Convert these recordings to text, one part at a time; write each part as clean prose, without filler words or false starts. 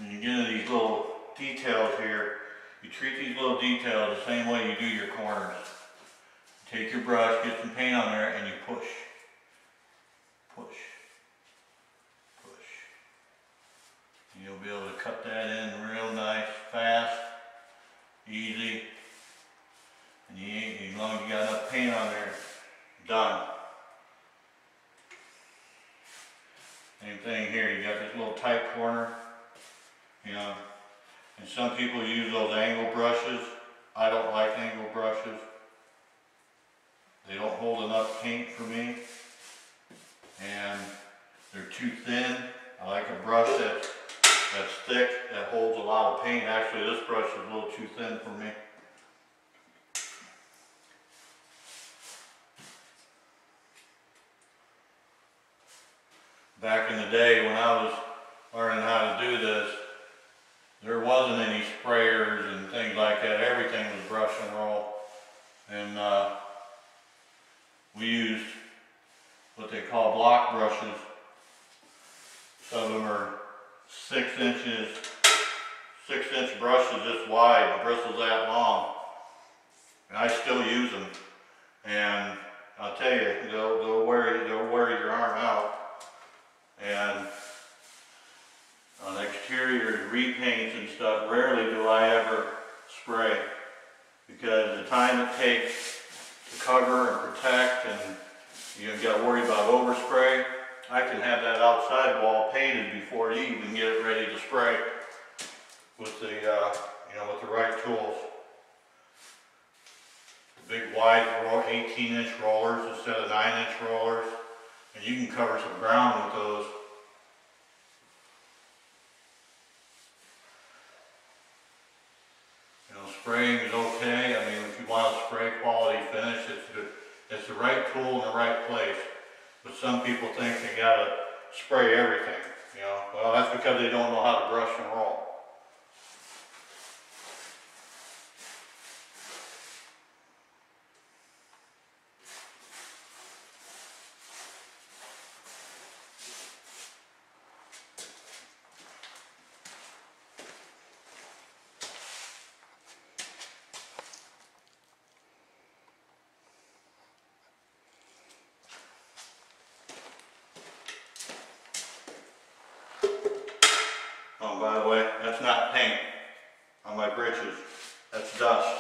when you get into these little details here, you treat these little details the same way you do your corners. Take your brush, get some paint on there, and you push. Push. Push. And you'll be able to cut that in real nice, fast, easy. And as long as you got enough paint on there, done. Same thing here, you got this little tight corner, you know, and some people use those angle brushes. I don't like angle brushes. They don't hold enough paint for me, and they're too thin. I like a brush that's thick, that holds a lot of paint. Actually, this brush is a little too thin for me. Back in the day when I was learning how to do this, there wasn't any sprayers and things like that. Everything was brush and roll. And we used what they call block brushes. Some of them are 6-inch brushes this wide, the bristles that long. And I still use them. And I'll tell you, they'll wear your arm out. And on exterior repaints and stuff, rarely do I ever spray, because the time it takes to cover and protect, and you got to worry about overspray. I can have that outside wall painted before you even get it ready to spray with the with the right tools. Big wide 18-inch rollers instead of 9-inch rollers. And you can cover some ground with those. You know, spraying is okay. I mean, if you want a spray quality finish, it's the right tool in the right place. But some people think they gotta spray everything. You know, well, that's because they don't know how to brush and roll. Oh, by the way, that's not paint on my britches. That's dust.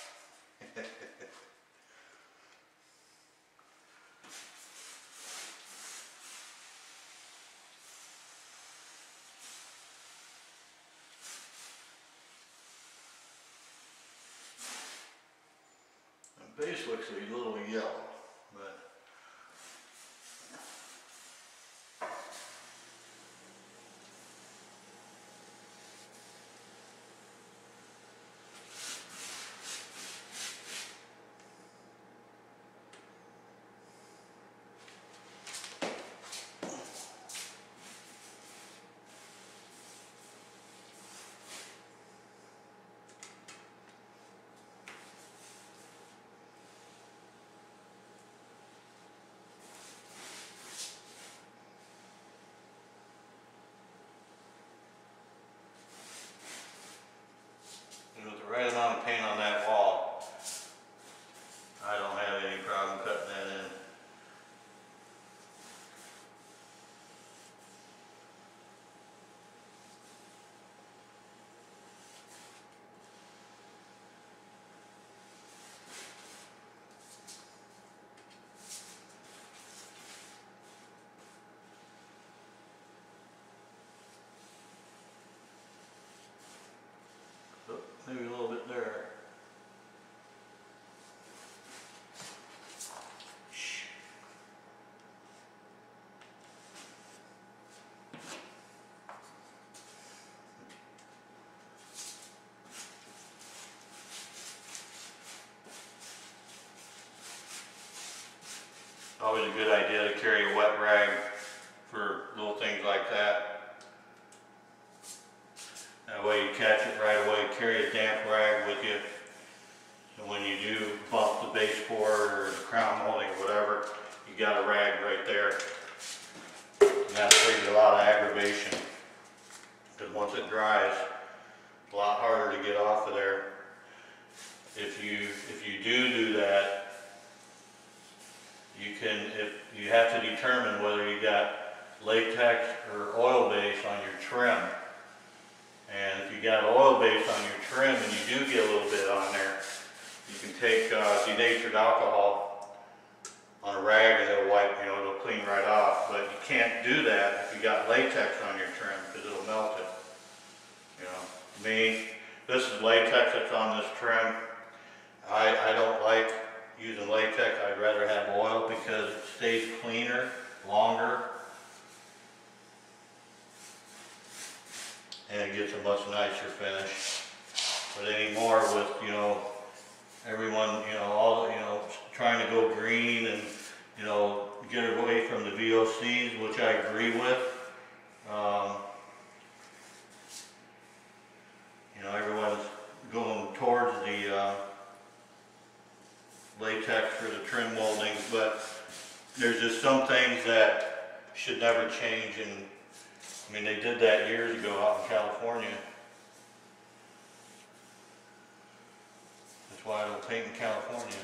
The base looks a little yellow, but with the right amount of paint on that wall, I don't have any problem cutting that in. Oh, maybe a little bit there. Always a good idea to carry a wet rag for little things like that. That way you catch it right away. Carry a damp rag with you. So when you do bump the baseboard or the crown molding or whatever, you got a rag right there. And that saves you a lot of aggravation. because once it dries, it's a lot harder to get off of there. If you do that, you can, if you have to determine whether you got latex or oil base on your trim. And if you got oil base on your trim and you do get a little bit on there, you can take denatured alcohol on a rag and it'll wipe, you know, it'll clean right off. But you can't do that if you got latex on your trim because it'll melt it. You know, this is latex that's on this trim. I don't like using latex. I'd rather have oil because it stays cleaner, longer, and it gets a much nicer finish. But anymore with, you know, everyone, you know, all, you know, trying to go green and, you know, get away from the VOCs, which I agree with. You know, everyone's going towards the latex for the trim moldings, but there's just some things that should never change. And I mean, they did that years ago out in California. That's why I don't paint in California.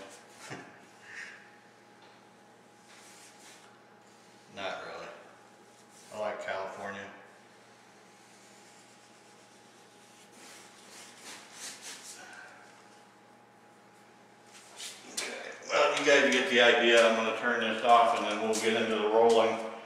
Not really. I like California. Okay. Well, you guys get the idea. I'm going to turn this off and then we'll get into the rolling.